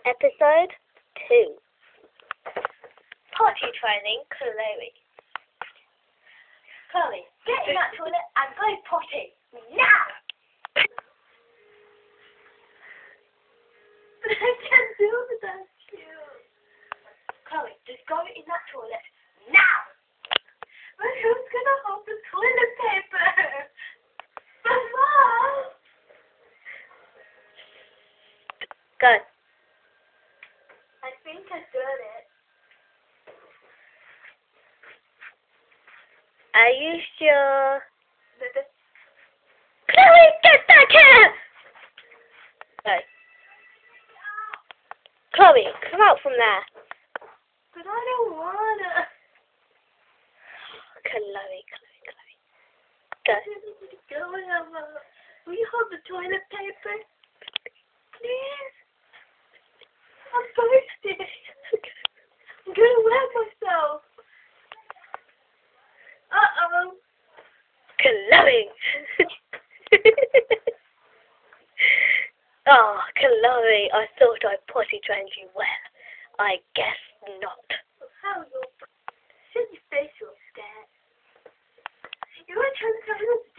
Episode 2. Potty training Chloe. Chloe, get in that toilet and go potty. Now! But I can't do without you. Chloe, just go in that toilet now! But who's gonna hold the toilet paper? Mama! Go. I think I've done it. Are you sure? Chloe, get back here! Go. Chloe, come out from there. But I don't wanna. Chloe. Go. Go, Emma. Will you hold the toilet paper? Please? I'm thirsty. I'm gonna wet myself. Uh-oh. Chloe. Oh, Chloe, I thought I potty trained you well. I guess not. How your silly face was scared. You were trying to